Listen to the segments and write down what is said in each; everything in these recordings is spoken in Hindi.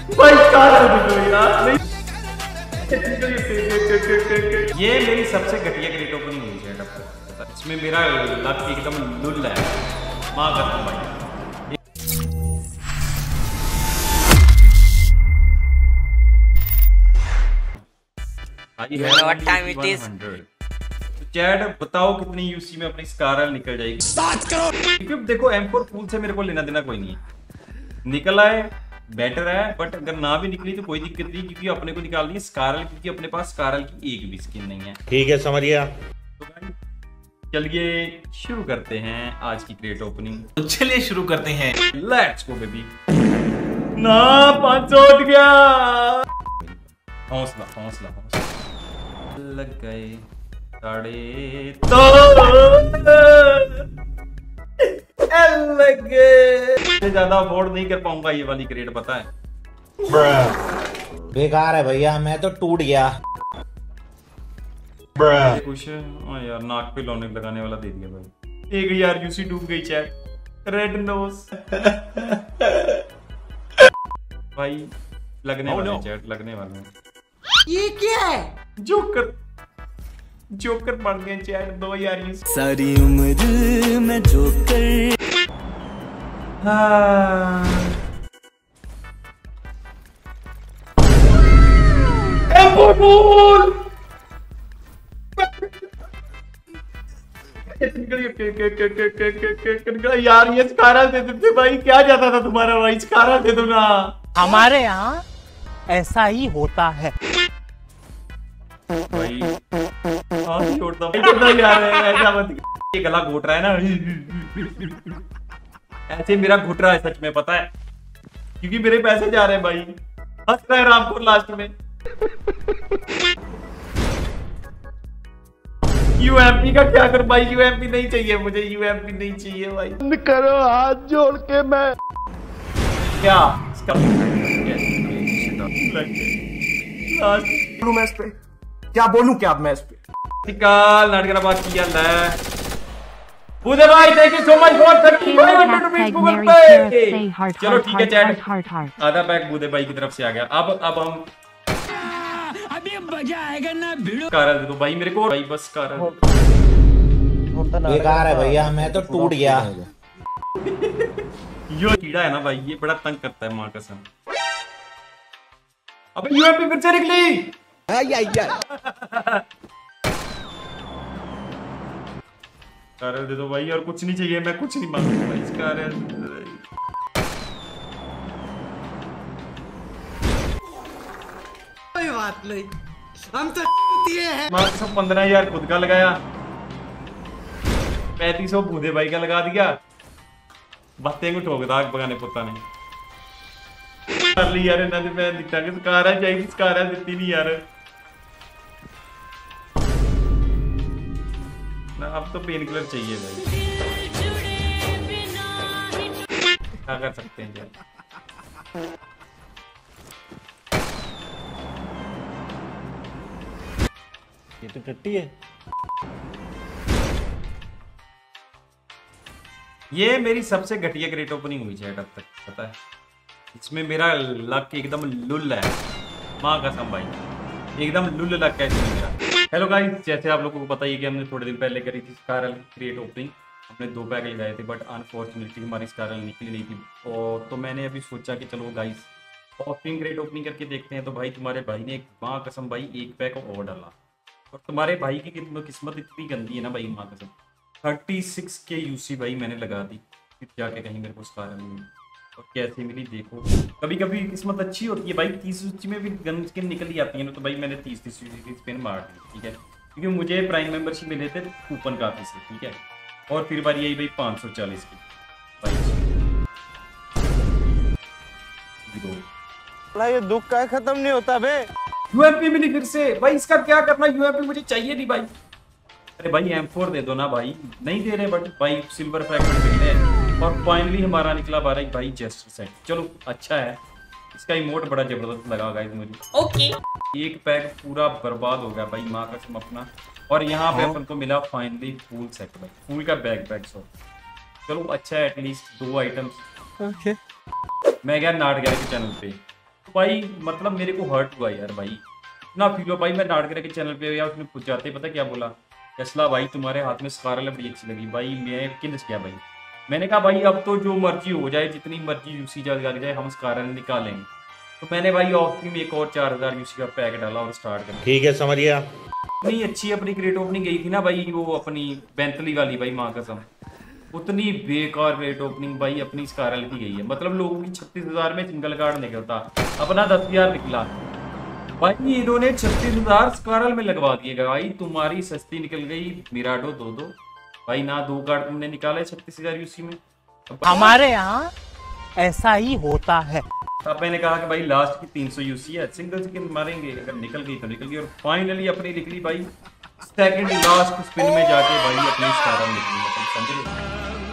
भाई कार दे दो यार। ये मेरी सबसे घटिया क्रेट ओपनिंग हुई है अब तक। इसमें मेरा लक एकदम लुल है, मां कसम भाई। तो चैट बताओ कितनी यूसी में अपनी स्कारल निकल जाएगी? 7 करोड़। क्योंकि देखो M4 फूल से मेरे को लेना देना कोई नहीं है, निकल आए बेटर है, बट अगर ना भी निकली तो कोई दिक्कत नहीं, क्योंकि अपने को निकालनी है स्कारल, क्योंकि अपने पास स्कारल की एक भी स्किन नहीं है। ठीक है, समझ गया। तो चलिए शुरू करते हैं आज की क्रेट ओपनिंग। तो चलिए शुरू करते हैं, लेट्स गो बेबी। ना 500 उठ गया। हौसला हौसला हौसला। लग गए साढ़े तो लग गए। ज्यादा अफोर्ड नहीं कर पाऊंगा ये वाली क्रेट, पता है। बेकार है भैया, मैं तो टूट गया। कुछ यार नाक पे लोने लगाने वाला दे दिया भाई। 1000 यूसी डूब गई चैट। रेड नोज भाई लगने वाले चैट, लगने वाले हैं। ये क्या है? जोकर जोकर बन गए चैट। 2000 यूसी। सारी उम्र में जोकर। हाँ यार ये स्कारा दे देते भाई, क्या जाता था तुम्हारा भाई? स्कारा दे दो ना। हमारे यहाँ ऐसा ही होता है भाई। छोड़ता यार, ऐसा मत। ये गला घोट रहा है ना, ऐसे मेरा घुट रहा है सच में, पता है, क्योंकि मेरे पैसे जा रहे हैं भाई। हंस रहा है रामपुर लास्ट में। यूएमपी का क्या कर भाई? यूएमपी नहीं चाहिए मुझे, यूएमपी नहीं चाहिए भाई। करो हाथ जोड़ के। मैं क्या बोलूं मैं इस पे? क्या बोलूं क्या मैं इस पे? निकाल नाटक बात किया ले। बुधे भाई thank you so much for 3500 rupees Google Pay. चलो ठीक है चैट, आधा पैक बुधे भाई की तरफ से आ गया। अब हम अभी मजा आएगा ना भिड़ो। कारल दे दो भाई मेरे को भाई, बस कारल। बेकार है भैया, मैं तो टूट गया। यो कीड़ा है ना भाई, ये बड़ा तंग करता है मां कसम। अबे यूएमपी फिर से निकली। कारल दे दो भाई, और कुछ नहीं चाहिए, मैं कुछ नहीं मांगूंगा भाई। कारल कोई बात नहीं, हम तो हैं। मां कसम 15000 खुद का लगाया, 3500 बूढ़े भाई का लगा दिया। बातें को ठोक दाग बगाने पुता ने कर ली यार। इन्होंने मैं दिखता कि स्कारा चाहिए, स्कारा देती नहीं यार। ना अब तो पेन किलर चाहिए भाई, क्या कर सकते हैं यार। ये तो टट्टी है। ये मेरी सबसे घटिया क्रेट ओपनिंग हुई है अब तक, पता है। इसमें मेरा लक एकदम लुल है, माँ कसम भाई, एकदम लुल लक है इसमें मेरा। हेलो गाइस, जैसे आप लोगों को पता ही है कि हमने थोड़े दिन पहले करी थी स्कारल क्रिएट ओपनिंग। हमने 2 पैक लगाए थे, बट अनफॉर्चुनेटली हमारी स्कारल निकली नहीं थी। और तो मैंने अभी सोचा कि चलो गाइस ओपनिंग क्रिएट ओपनिंग करके देखते हैं। तो भाई तुम्हारे भाई ने माँ कसम भाई 1 पैक और डाला, और तुम्हारे भाई की किस्मत इतनी गंदी है ना भाई, माँ कसम 36 के यूसी भाई मैंने लगा दी, फिर जाके कहीं मेरे को स्कारल नहीं मिली। और कैसे मिली देखो, कभी कभी किस्मत अच्छी होती है भाई, 30 यूसी में भी गन स्किन निकल ही आती है ना। तो भाई मैंने 30 यूसी की स्पिन मार दी, ठीक है, क्योंकि मुझे प्राइम मेंबरशिप मिले थे कूपन काफी से, ठीक है। और फिर बार यही भाई 540 की भाई। ये दुख का खत्म नहीं होता बे। यूएमपी मिली फिर से भाई, इसका क्या करना? यूएमपी मुझे चाहिए नहीं भाई। अरे भाई M4 दे दो ना भाई, नहीं दे रहे, बट भाई सिल्वर फ्रैगमेंट मिल रहे। और फाइनली हमारा निकला 12 भाई जेस्टर सेट। चलो अच्छा है, इसका इमोट बड़ा जबरदस्त लगा गाइस मुझे। ओके, एक पैक पूरा बर्बाद हो गया भाई, माँ कसम अपना। और यहाँ पे अपन को मिला फाइनली फुल सेट भाई, फुल का बैग पैक। सो चलो अच्छा है, एटलीस्ट 2 आइटम्स। ओके, मैं गया नाट गया के चैनल पे, तो भाई मतलब मेरे को हर्ट हुआ यार भाई, इतना फील हुआ भाई। मैं डांट के चैनल पे या उसने पूछ जाते, पता क्या बोला, टेस्ला भाई तुम्हारे हाथ में स्कारल बड़ी अच्छी लगी। भाई मैं किन्स क्या भाई, मैंने कहा भाई अब तो जो मर्जी हो जाए, जितनी मर्जी यूसी लग जाए, हम स्कारल निकालेंगे। तो मैंने भाई ऑफ में एक और 4000 यूसी का पैक डाला और स्टार्ट कर। ठीक है, समझ गया। इतनी अच्छी अपनी क्रेट ओपनिंग गई थी ना भाई, वो अपनी बेंतली वाली भाई, माँ कसम उतनी बेकार क्रेट ओपनिंग भाई अपनी स्कारल की गई है। मतलब लोगों की 36,000 में सिंगल कार्ड निकलता, अपना 10,000 निकला भाई। इन्होंने 36,000 स्कारल में लगवा दिएगा भाई। तुम्हारी सस्ती निकल गई मिराडो 2-2 भाई ना, 2 कार्ड तुमने निकाले 36,000 यूसी में। हमारे यहाँ ऐसा ही होता है। अब मैंने कहा कि भाई लास्ट की 300 यूसी है, सिंगल स्किन मारेंगे, अगर निकल गई तो निकल गई। और फाइनली अपनी निकली भाई सेकंड लास्ट स्पिन में जाके भाई अपनी स्कारल निकली, मतलब समझ रहे।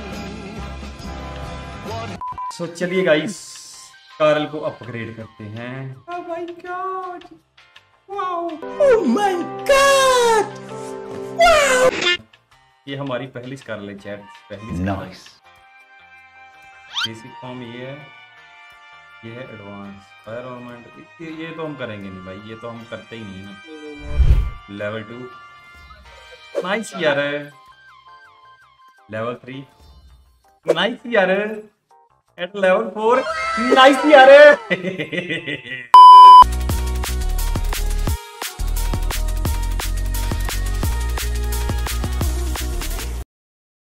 सो चलिए गाइस स्कारल को अपग्रेड करते हैं। Oh my god, wow, oh my god, wow. ये हमारी पहली स्कारल है चैट, पहली नाइस। बेसिक फॉर्म ये है एडवांस फायर ऑर्नामेंट, ये तो हम करेंगे नहीं भाई, ये तो हम करते ही नहीं ना। लेवल 2 नाइस यार, लेवल 3 नाइस यार, एट लेवल 4 नाइस यार।